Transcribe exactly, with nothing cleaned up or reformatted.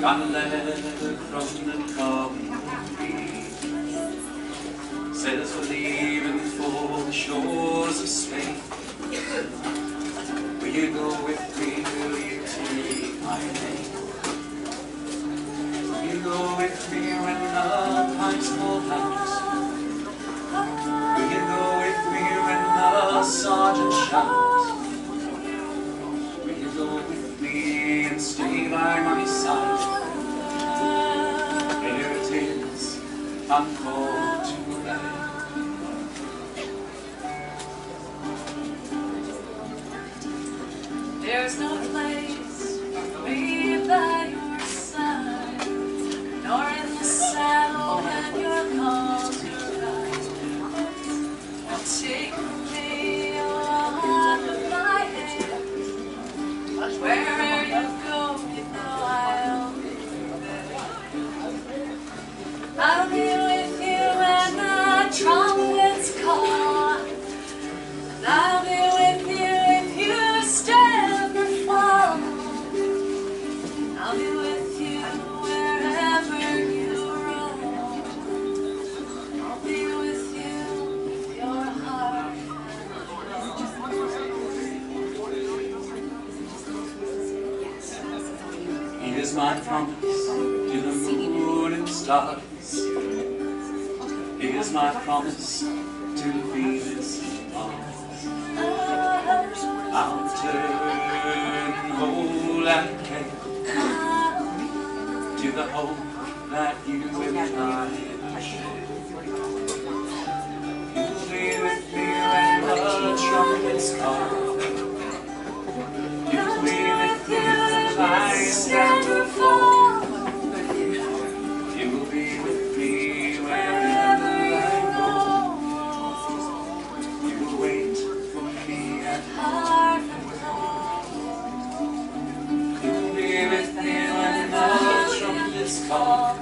Got a letter from the company, says we're leaving for the shores of Spain. Will you go with me? Will you take my name? Will you go with me when the pipes fall out? Will you go with me when the sergeant shouts? Will you go with me and stay by my side? Here it is, I'm called to ride. There's no place for me by your side, nor in the saddle when you're called to ride. Now take me on my hand, wherever you go, you know I'll be there. I'll be with you when the trumpets call, and I'll be with you if you stand or fall. I'll be with you wherever you roam. I'll be with you with your heart. Here's my promise to the moon and stars. Here's my promise to Venus and Mars. I'll turn whole and cake to the hope that you and I share. You'll be with me when the trumpets call. You'll be with me when I stand or fall. You'll be with me wherever I go. You'll wait for me at home. You'll be with me when the trumpets call.